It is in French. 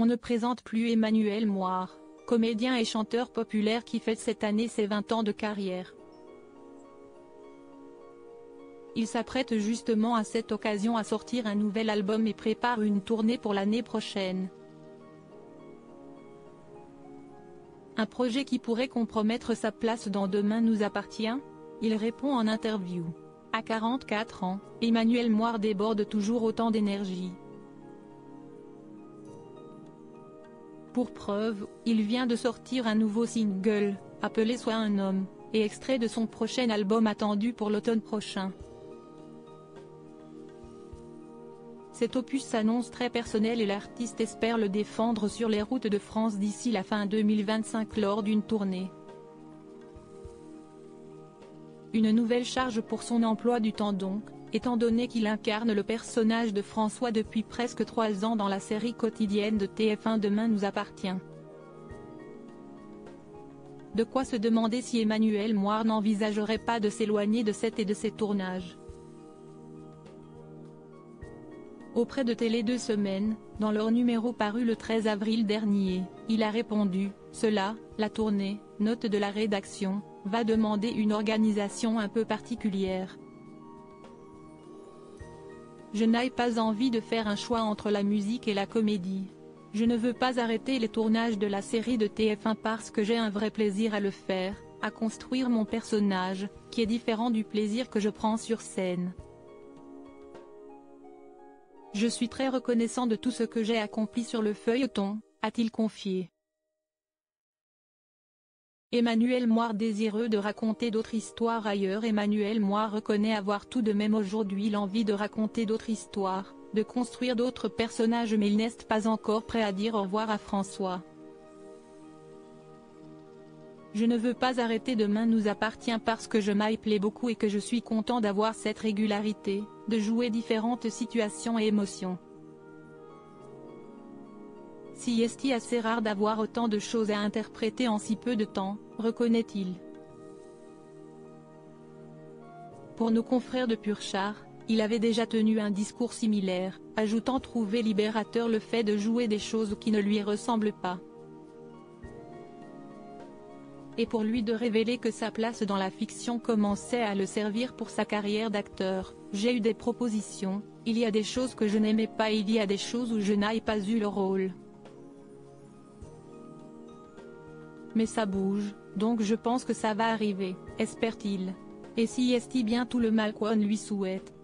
On ne présente plus Emmanuel Moire, comédien et chanteur populaire qui fête cette année ses 20 ans de carrière. Il s'apprête justement à cette occasion à sortir un nouvel album et prépare une tournée pour l'année prochaine. Un projet qui pourrait compromettre sa place dans Demain nous appartient? Il répond en interview. À 44 ans, Emmanuel Moire déborde toujours autant d'énergie. Pour preuve, il vient de sortir un nouveau single, appelé Sois un homme, et extrait de son prochain album attendu pour l'automne prochain. Cet opus s'annonce très personnel et l'artiste espère le défendre sur les routes de France d'ici la fin 2025 lors d'une tournée. Une nouvelle charge pour son emploi du temps donc, étant donné qu'il incarne le personnage de François depuis presque 3 ans dans la série quotidienne de TF1 Demain nous appartient. De quoi se demander si Emmanuel Moire n'envisagerait pas de s'éloigner de cet et de ses tournages. Auprès de Télé 2 Semaines, dans leur numéro paru le 13 avril dernier, il a répondu « Cela, la tournée, note de la rédaction, va demander une organisation un peu particulière. Je n'ai pas envie de faire un choix entre la musique et la comédie. Je ne veux pas arrêter les tournages de la série de TF1 parce que j'ai un vrai plaisir à le faire, à construire mon personnage, qui est différent du plaisir que je prends sur scène. Je suis très reconnaissant de tout ce que j'ai accompli sur le feuilleton », a-t-il confié. Emmanuel Moire désireux de raconter d'autres histoires ailleurs. Emmanuel Moire reconnaît avoir tout de même aujourd'hui l'envie de raconter d'autres histoires, de construire d'autres personnages, mais il n'est pas encore prêt à dire au revoir à François. Je ne veux pas arrêter Demain nous appartient parce que je m'y plais beaucoup et que je suis content d'avoir cette régularité, de jouer différentes situations et émotions. Si est assez rare d'avoir autant de choses à interpréter en si peu de temps, reconnaît-il. Pour nos confrères de Purchar, il avait déjà tenu un discours similaire, ajoutant trouver libérateur le fait de jouer des choses qui ne lui ressemblent pas. Et pour lui de révéler que sa place dans la fiction commençait à le servir pour sa carrière d'acteur. J'ai eu des propositions, il y a des choses que je n'aimais pas et il y a des choses où je n'ai pas eu le rôle. Mais ça bouge, donc je pense que ça va arriver, espère-t-il. Et si est bien tout le mal qu'on lui souhaite.